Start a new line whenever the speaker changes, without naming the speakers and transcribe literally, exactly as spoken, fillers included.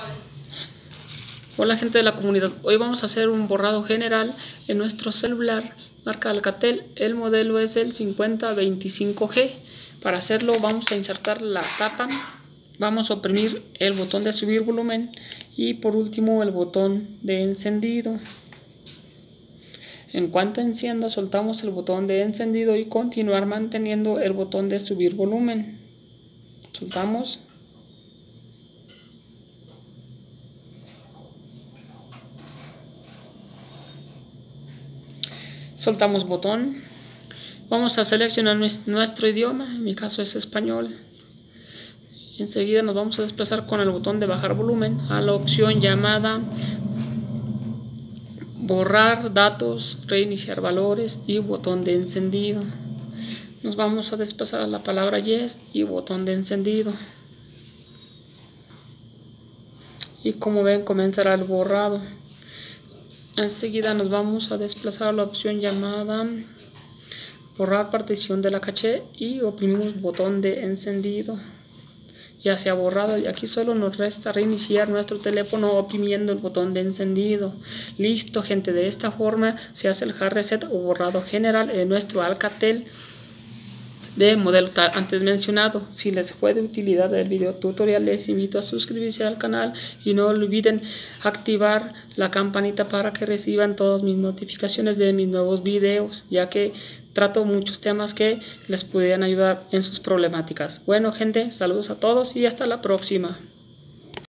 Hola gente de la comunidad, hoy vamos a hacer un borrado general en nuestro celular marca Alcatel. El modelo es el cincuenta veinticinco G. Para hacerlo vamos a insertar la tapa, vamos a oprimir el botón de subir volumen y por último el botón de encendido. En cuanto encienda soltamos el botón de encendido y continuar manteniendo el botón de subir volumen. Soltamos. Soltamos botón. Vamos a seleccionar nuestro idioma, en mi caso es español. Enseguida nos vamos a desplazar con el botón de bajar volumen a la opción llamada borrar datos, reiniciar valores y botón de encendido. Nos vamos a desplazar a la palabra yes y botón de encendido. Y como ven comenzará el borrado. Enseguida nos vamos a desplazar a la opción llamada borrar partición de la caché y oprimimos botón de encendido. Ya se ha borrado y aquí solo nos resta reiniciar nuestro teléfono oprimiendo el botón de encendido. Listo gente, de esta forma se hace el hard reset o borrado general en nuestro Alcatel de modelo antes mencionado. Si les fue de utilidad el video tutorial, les invito a suscribirse al canal y no olviden activar la campanita para que reciban todas mis notificaciones de mis nuevos videos, ya que trato muchos temas que les pueden ayudar en sus problemáticas. Bueno gente, saludos a todos y hasta la próxima.